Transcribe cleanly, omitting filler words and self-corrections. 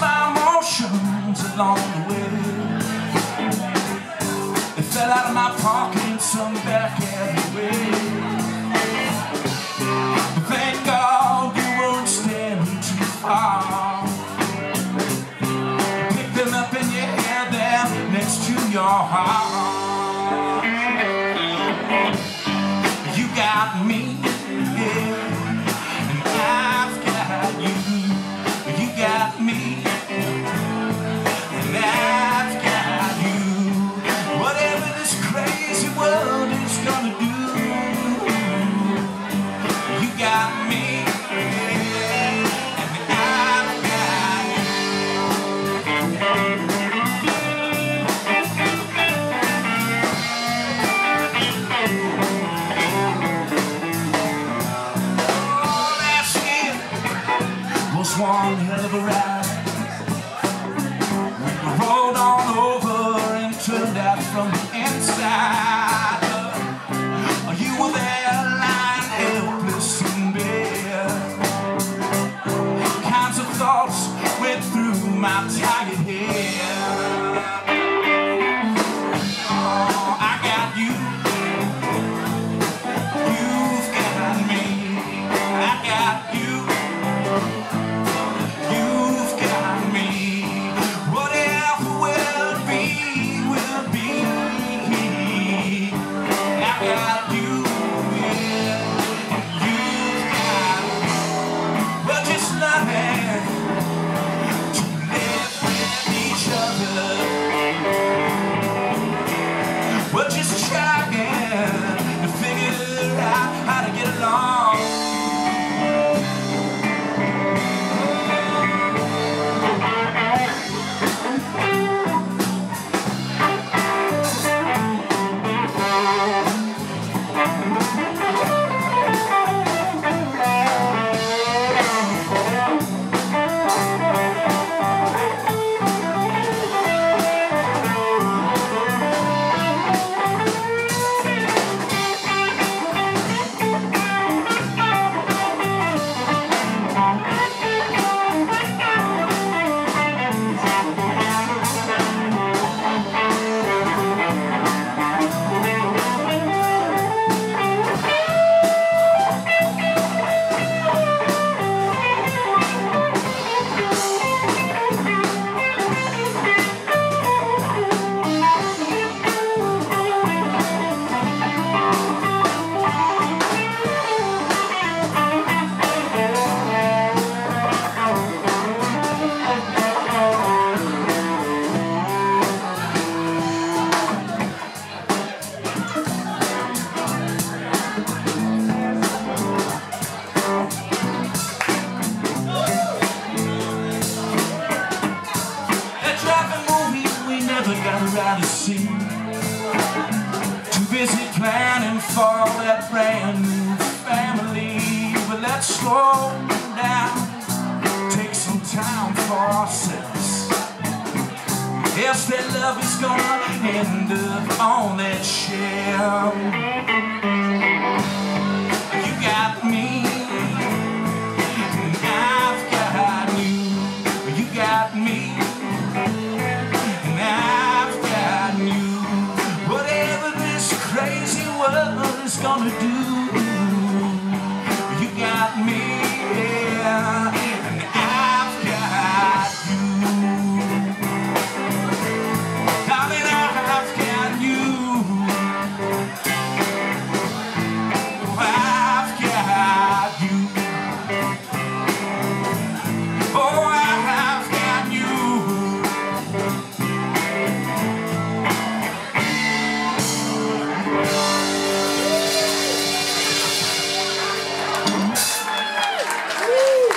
my emotions along the way. They fell out of my pocket, some back alleyway. But thank God you weren't standing too far. Pick them up and you had them next to your heart. You got me, yeah, and I've got you. You got me, and I've got you. Whatever this crazy world is gonna do, you got me, and I've got Oh, last year was one hell of a ride. We rolled on over and turned out from the inside. You were there lying helpless in bed. Kinds of thoughts went through my tired head. Oh, I got you. You've got me. I got you. You've got me. Whatever will be, will be. I got you, yeah. You've got me. We're just learning to live with each other. We're just trying to figure out how to get along. Around to see. Too busy planning for that brand new family. But let's slow down, take some time for ourselves. Yes, that love is gonna end up on that shelf.